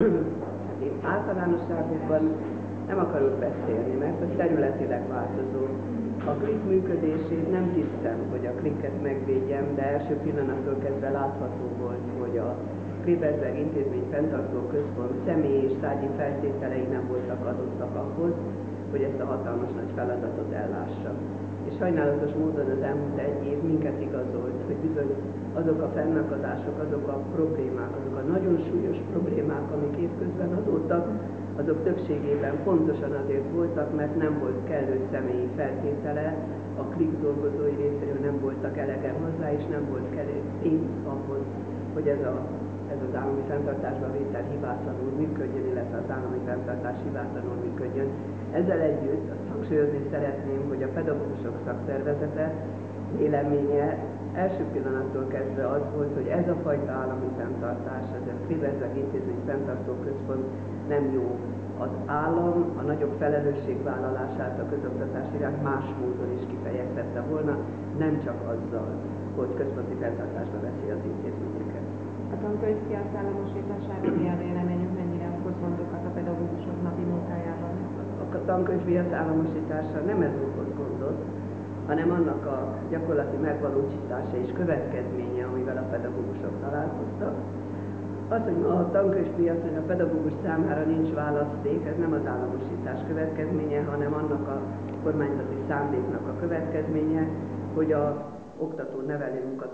Hát én általánosságokban nem akarok beszélni, mert ez területileg változó. A klik működését nem tisztem, hogy a klikket megvédjem, de első pillanattól kezdve látható volt, hogy a Klebersberg Intézmény Fenntartó Központ személyi és tárgyi feltételei nem voltak adottak ahhoz, hogy ezt a hatalmas nagy feladatot ellássa. És sajnálatos módon az elmúlt egy év minket igazolt, hogy bizony azok a fennakadások, azok a problémák, azok a nagyon súlyos problémák, amik évközben adódtak, azok többségében pontosan azért voltak, mert nem volt kellő személyi feltétele, a klik dolgozói részéről nem voltak elegen hozzá, és nem volt kellő pénz ahhoz, hogy ez az állami fenntartásba vétel hibátlanul működjön, illetve az állami fenntartás hibátlanul működjön. Ezzel együtt azt hangsúlyozni szeretném, hogy a pedagógusok szakszervezete véleménye első pillanattól kezdve az volt, hogy ez a fajta állami fenntartás, ez a Klebersberg Intézmény Fenntartó Központ nem jó. Az állam a nagyobb felelősségvállalását a közoktatás iránt más módon is kifejezhette volna, nem csak azzal, hogy központi fenntartásba veszi az intézményeket. A tankönyvpiac államosításáról mi a véleményünk, mennyire okoz gondokat a pedagógusok napi munkájában? A tankönyvpiac államosítása nem ez okoz gondot, hanem annak a gyakorlati megvalósítása és következménye, amivel a pedagógusok találkoztak. Az, hogy a tankönyvpiacon a pedagógus számára nincs választék, ez nem az államosítás következménye, hanem annak a kormányzati szándéknak a következménye, hogy a oktató-nevelő munka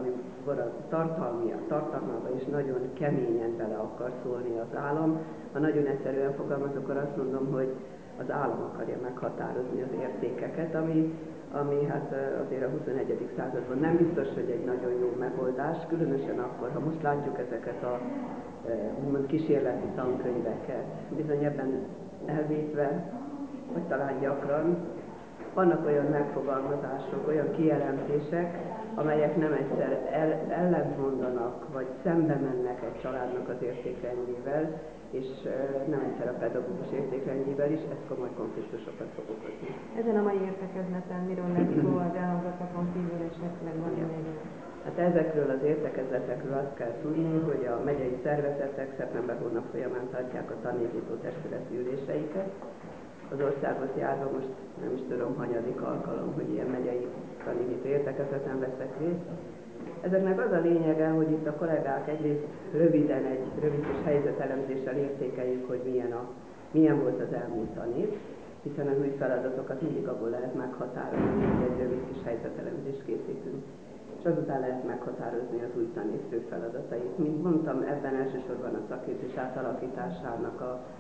tartalmába is nagyon keményen bele akar szólni az állam. Ha nagyon egyszerűen fogalmazok, akkor azt mondom, hogy az állam akarja meghatározni az értékeket, ami hát azért a 21. században nem biztos, hogy egy nagyon jó megoldás, különösen akkor, ha most látjuk ezeket a úgymond kísérleti tankönyveket, bizony ebben elvétve, vagy talán gyakran, vannak olyan megfogalmazások, olyan kijelentések, amelyek nem egyszer ellentmondanak, vagy szembe mennek egy családnak az értékrendjével, és nem egyszer a pedagógus értékrendjével is, ez komoly konfliktusokat fog okozni. Ezen a mai értekezleten miről lesz szó az elhangzottakon kívül esetleg van még? Hát ezekről az értekezletekről azt kell tudni, hogy a megyei szervezetek szeptember hónap folyamán tartják a tanévító testületi üléseiket. Az országot járva most nem is tudom, hanyadik alkalom, hogy ilyen megyei tanévító értekezleten veszek részt. Ezeknek az a lényege, hogy itt a kollégák egyrészt röviden egy rövid kis helyzetelemzéssel értékeljük, hogy milyen volt az elmúlt tanév, hiszen az új feladatokat mindig abból lehet meghatározni, hogy egy rövid kis helyzetelemzést készítünk. És azután lehet meghatározni az új tanév fő feladatait. Mint mondtam, ebben elsősorban a szakképzés átalakításának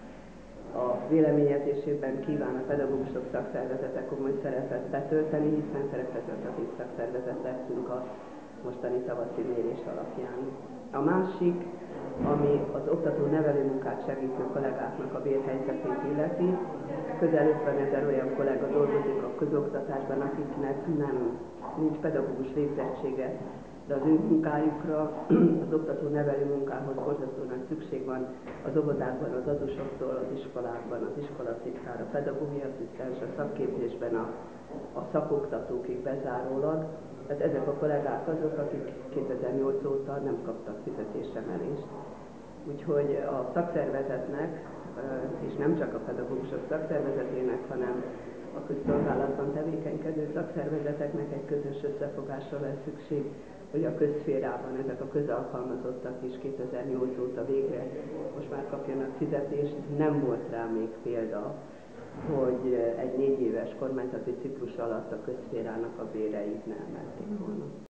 a véleményezésében kíván a pedagógusok szakszervezete komoly szerepet betölteni, hiszen szerepreprezentatív szakszervezet lettünk a mostani tavaszi mérés alapján. A másik, ami az oktató-nevelő munkát segítő kollégáknak a bérhelyzetét illeti, közel 50 000 olyan kollega dolgozik a közoktatásban, akiknek nincs pedagógus végzettsége, de az ő munkájukra, az oktató-nevelő munkához borzasztó nagy szükség van az óvodákban, az adusoktól, az iskolákban, az iskolasztitkár, a pedagógiai asszisztens, a szakképzésben, a szakoktatókig bezárólag. Tehát ezek a kollégák azok, akik 2008 óta nem kaptak fizetésemelést. Úgyhogy a szakszervezetnek, és nem csak a pedagógusok szakszervezetének, hanem a közszolgálatban tevékenykedő szakszervezeteknek egy közös összefogásra lesz szükség, hogy a közszférában ezek a közalkalmazottak is 2008 óta végre most már kapjanak fizetést. Nem volt rá még példa, hogy egy 4 éves kormányzati ciklus alatt a közszférának a béreit ne emelték volna.